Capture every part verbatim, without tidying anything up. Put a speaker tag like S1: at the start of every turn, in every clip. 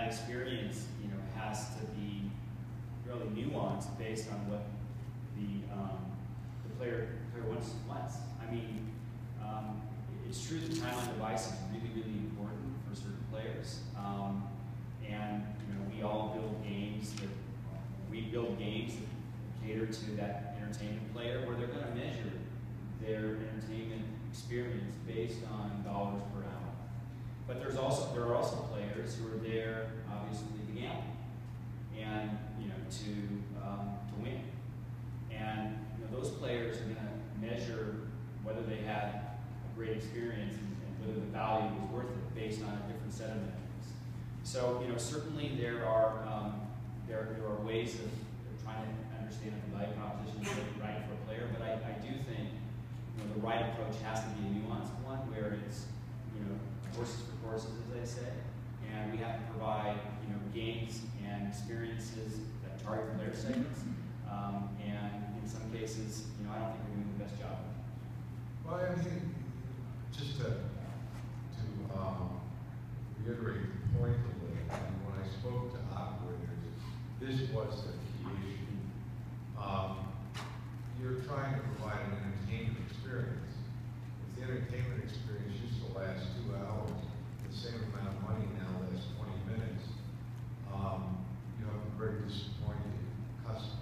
S1: experience, you know, has to be really nuanced based on what the um, the player player wants wants. I mean, um, it's true that time on device is really really important for certain players, um, and you know we all build games that we build games that cater to that entertainment player, where they're going to measure their entertainment experience based on dollars per hour. But there's also there are also players who are there obviously to gamble and you know to um, to win, and you know those players are going to measure whether they had a great experience and, and whether the value was worth it based on a different set of metrics. So you know certainly there are um, there there are ways of trying to understand if the value proposition is right for a player, but I, I do think you know, the right approach has to be a nuanced one where it's you know horses for courses, as I say, and we have to provide you know games and experiences that target player segments, um, and in some cases, you know I don't think we're doing the best job.
S2: Well, I think just to to um, reiterate the point a little, and when I spoke to operators, this was the key issue. Um, you're trying to provide an entertainment experience. If the entertainment experience used to last two hours, the same amount of money now lasts twenty minutes, um, you have a very disappointed customer.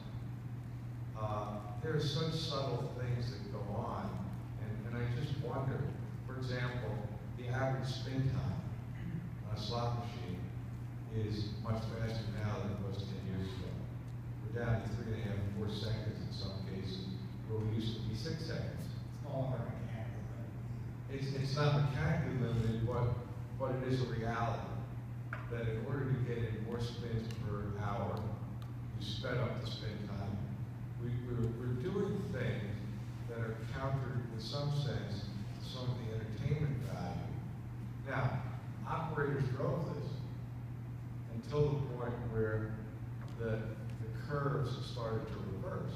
S2: Uh, there are such subtle things that go on, and, and I just wonder, for example, the average spin time on a slot machine is much faster now than it was ten years ago. We're down to three and a half, four seconds in some cases, where we used to be six seconds.
S3: It's no longer mechanically limited.
S2: It's, it's not mechanically limited, but, but it is a reality that in order to get in more spins per hour, you sped up the spin time. We, we're, we're doing things that are countered in some sense to some of the entertainment value. Now, operators drove this until the point where the, the curves started to reverse.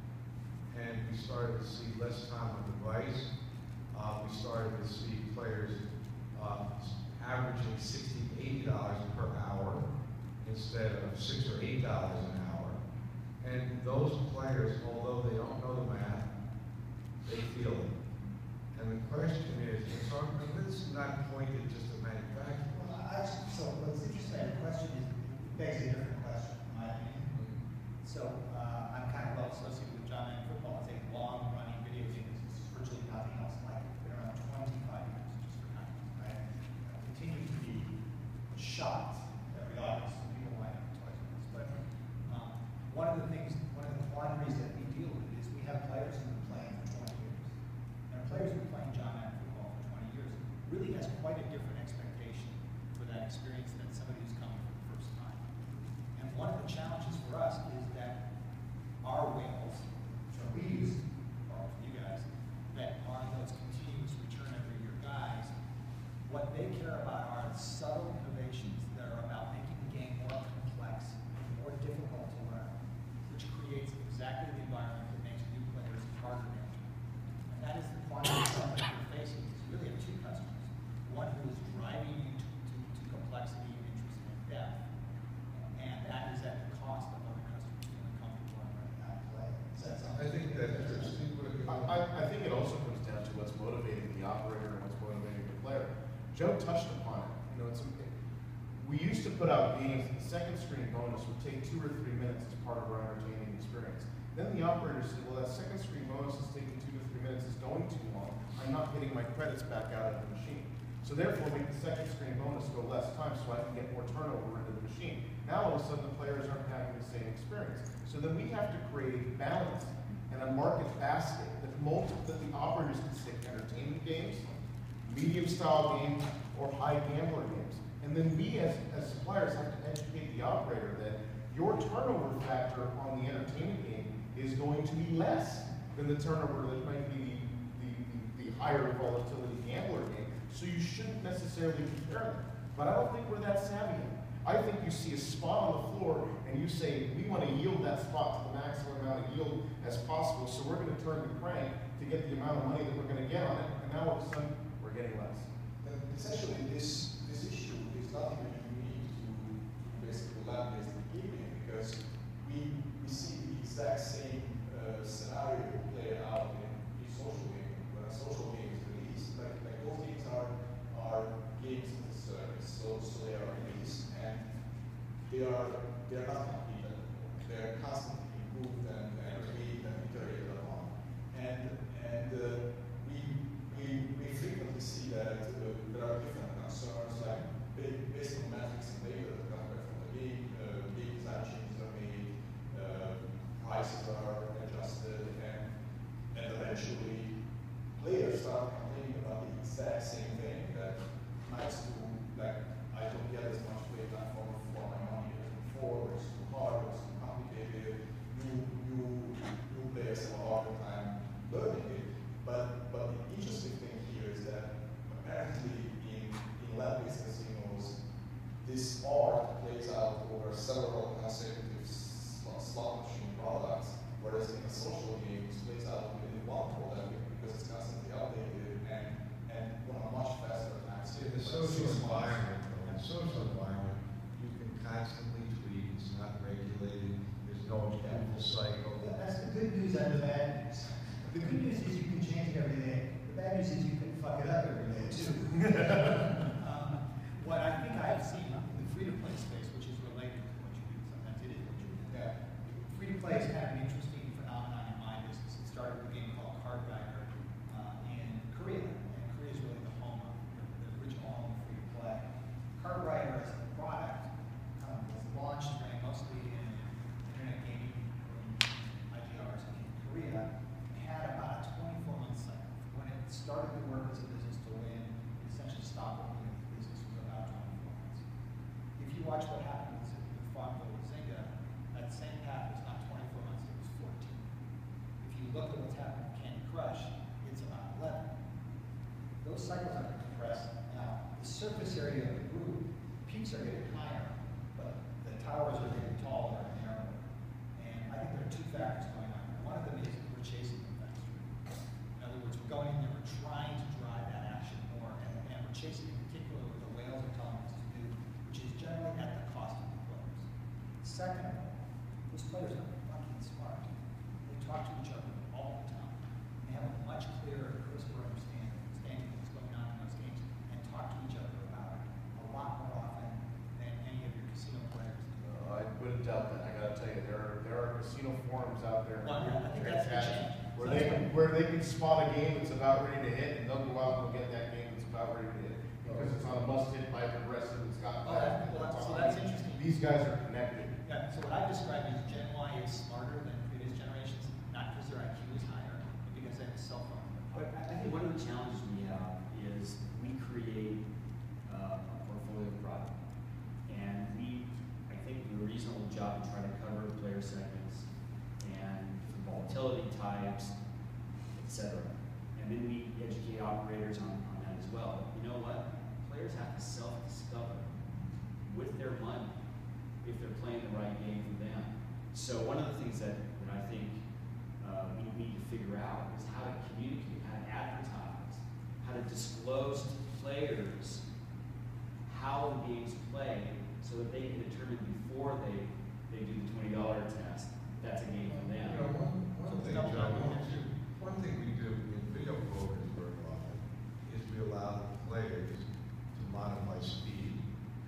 S2: And we started to see less time on device. Uh, we started to see players uh, averaging sixty to eighty dollars per hour instead of six or eight dollars an hour. And those players, although they don't know the math, they feel it. And the question is, so this is not pointed just to manufacturers.
S3: Well, actually, so what's interesting, the question is, begs a different question, in my opinion. So uh, I'm kind of well associated with John Madden football. It's a long-running video game. There's virtually nothing else like it. It's been around twenty-five years, just for context, right? It continues to be shocked every August. People line up twice a month. But um, one of the things, one of the quandaries that we deal with is we have players who've been playing for twenty years. And players who've been playing John Madden football for twenty years really has quite a different expectation for that experience than somebody who's coming for the first time. And one of the challenges for us is that our whales, which are we use, or for you guys, that are those continuous return every year guys, what they care about are subtle innovations that are about making the game more complex, more difficult to learn, which creates exactly the environment that makes new players harder to enter. And that is the quantity of that you're facing. You really have two customers. One who is driving you to, to, to complexity and interest and depth, and that is at the cost of other customers feeling comfortable and learning how to play. Is that something?
S2: I think that
S4: I, I think it also comes down to what's motivating the operator and what's motivating the player. Joe touched upon it. You know, it's a, we used to put out games. The second screen bonus would take two or three minutes as part of our entertaining experience. Then the operator said, "Well, that second screen bonus is taking two to three minutes. Is going too long. I'm not getting my credits back out of the machine. So therefore, make the second screen bonus go less time, so I can get more turnover into the machine." Now all of a sudden, the players aren't having the same experience. So then we have to create a balance and a market basket that multi that the operators can stick entertainment games, medium style games, or high gambler games. And then we as, as suppliers have to educate the operator that your turnover factor on the entertainment game is going to be less than the turnover that might be the, the, the higher volatility gambler game. So you shouldn't necessarily compare them. But I don't think we're that savvy yet. I think you see a spot on the floor and you say, we want to yield that spot to the maximum amount of yield as possible, so we're going to turn the crank to get the amount of money that we're going to get on it, and now all of a sudden, we're getting less.
S3: Essentially, this, this issue is nothing that unique to
S5: land-based gaming because we, we see the exact same uh, scenario play out in, in social gaming. When a social game is released, like, like those games are, are games as a service, so, so they are released and they are, they are not complete anymore. They are constantly improved and, and remade and iterated upon. And, and uh, we, we, we frequently see that uh, there are different concerns, like based on metrics and data that come back from the game, uh, game design changes are made, uh, prices are adjusted, and, and eventually players start complaining about the exact same thing that nice to, like, I don't get as much play time for, for my money as before, it's too hard, it's too complicated, new, new, new players have a harder time learning it. But, but the interesting thing here is that apparently in, in land-based casinos, this art plays out over several consecutive slot, slot machine products, whereas in a social game, it plays out within one product because it's constantly updated and, and on a much faster time scale.
S2: In the social environment, though, in the social environment, you can constantly tweak, it's not regulated, there's no approval cycle.
S3: That's the good news and the bad news. The good news is you can change it every day. The bad news is you can fuck it up every day too. um, what I think I have seen in the free-to-play space, which is related to what you do, sometimes it is what you do.
S5: Yeah.
S3: Free-to-play is kind of an interesting phenomenon in my business. It started with a game called Cardrider uh, in Korea, and Korea is really the home of the original home of free-to-play. Cardrider as a product um, was launched running mostly in internet gaming I G Rs in Korea. Had about a twenty-four month cycle. When it started to work as a business to win, it essentially stopped working as a business for about twenty-four months. If you watch what happened with, with Farmville with Zynga, that same path was not twenty-four months, it was fourteen. If you look at what's happened with Candy Crush, it's about eleven. Those cycles are compressed. Now, the surface area of the group, peaks are getting higher, but the towers are getting taller and narrower. And I think there are two factors going on. One of them is we're chasing them faster. In other words, we're going in there, we're trying to drive that action more, and, and we're chasing in particular what the whales are telling us to do, which is generally at the cost of the players. Second of all, those players are fucking smart. They talk to each other all the time. They have a much clearer, crisper understanding, understanding of what's going on in those games, and talk to each other about it a lot more often than any of your casino players do.
S4: Uh, I wouldn't doubt that. I gotta tell you, there are there are casino forums out there.
S3: Well, I think that's the change.
S4: Where
S3: So
S4: they
S3: that's
S4: can, where they can spot a game that's about ready to hit, and they'll go out and go get that game that's about ready to hit because it's on a must hit by progressive. It's got
S3: Oh, that, well, that's, so that's interesting.
S4: These guys are connected.
S3: Yeah, so what I describe is Gen Y is smarter than previous generations, not because their I Q is higher, but because they have a cell phone.
S1: But I I think one of the challenges we have is we create uh, a portfolio product. And we, I think, do a reasonable job in trying to cover player segments and volatility types, et cetera. And then we educate operators on, on that as well. But you know what? Players have to self-discover with their money if they're playing the right game for them. So one of the things that, that I think uh, we need to figure out is how to communicate, how to advertise, how to disclose to players how the games play so that they can determine before they, they do the twenty dollar test if that's a game for them.
S2: You know, one, one
S3: So
S2: thing,
S3: double
S2: John,
S3: down.
S2: one thing- one thing we do in video poker very often is we allow the players to modify speed.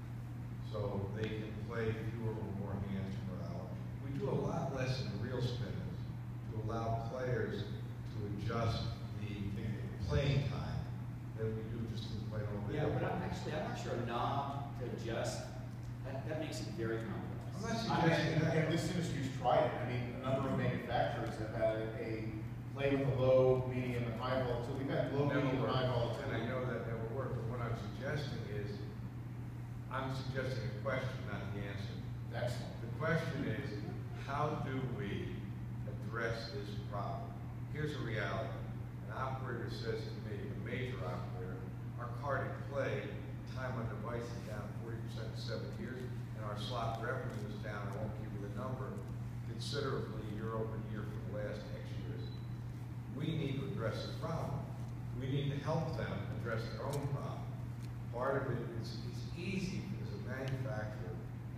S2: So they can play fewer or more hands per hour. We do a lot less in real spinners to allow players to adjust the playing time than we do just in plain old
S1: Yeah,
S2: video.
S1: but I'm actually, I'm not sure a knob to adjust, that, that makes it very complex.
S2: I'm not
S4: I
S2: suggesting
S4: mean,
S2: that.
S4: and this industry's tried it. I mean, a number of manufacturers have had a play with a low, medium, and high volatility. We've had low,
S2: Never
S4: medium, and
S2: worked.
S4: high
S2: And I
S4: volatility.
S2: know that never worked, but what I'm suggesting is, I'm suggesting a question, not the answer.
S4: Excellent.
S2: The question is, how do we address this problem? Here's a reality. An operator says to me, a major operator, our card and play, time on device is down forty percent in seven years, and our slot revenue is down, I won't give you the number, considerably year over year for the last X years. We need to address this problem. We need to help them address their own problem. Part of it is it's easy as a manufacturer, and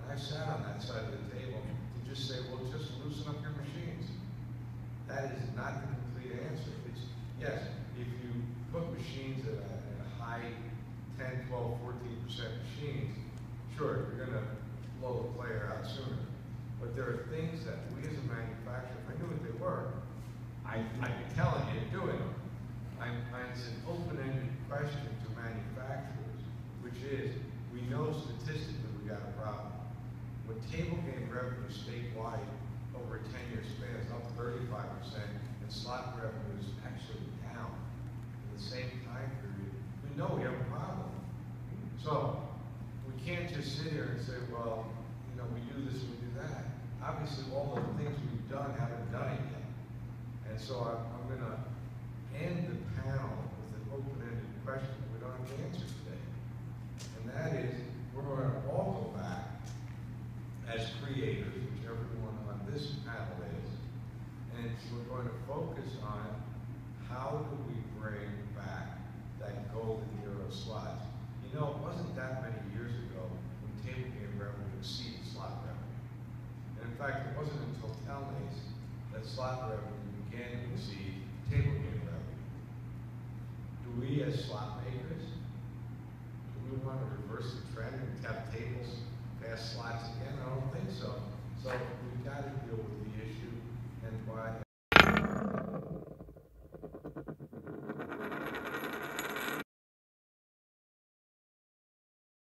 S2: I sat on that side of the table to just say, well, just loosen up your machines. That is not the complete answer. It's, yes, if you put machines at a, at a high ten, twelve, fourteen percent machines, sure, you're gonna blow the player out sooner. But there are things that we as a manufacturer, if I knew what they were, I, I'd be telling you to doing them. I'm, I'm, it's an open-ended question to manufacturers, which is, we know statistically we got a problem. When table game revenue statewide over a ten-year span is up thirty-five percent, and slot revenue is actually down in the same time period, we know we have a problem. So, we can't just sit here and say, well, you know, we do this and we do that. Obviously, all the things we've done haven't done it yet. And so I'm, I'm going to end the panel with an open-ended question we don't have the answer today. And that is, we're going to all go back as creators, which everyone on this panel is, and we're going to focus on how do we bring back that golden era of slots. You know, it wasn't that many years ago when table game revenue exceeded slot revenue. And in fact, it wasn't until Telnace that slot revenue began to exceed table game revenue. Do we as slot makers, do we want to reverse the trend and have tables